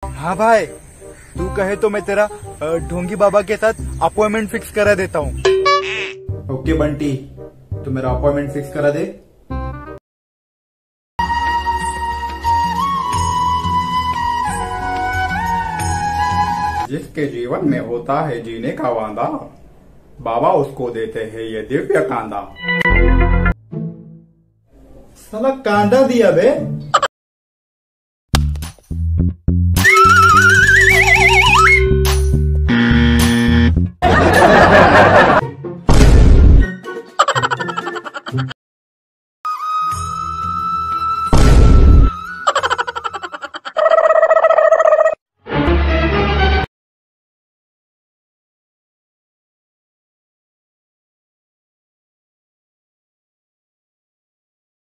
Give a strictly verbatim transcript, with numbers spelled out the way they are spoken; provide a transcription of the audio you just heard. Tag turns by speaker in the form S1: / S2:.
S1: हाँ भाई, तू कहे तो मैं तेरा अ, ढोंगी बाबा के साथ अपॉइंटमेंट फिक्स करा देता हूँ।
S2: ओके बंटी, तो मेरा अपॉइंटमेंट फिक्स करा दे। जिसके जीवन में होता है जीने का वादा, बाबा उसको देते हैं ये दिव्य कांदा। साला कांदा दिया बे।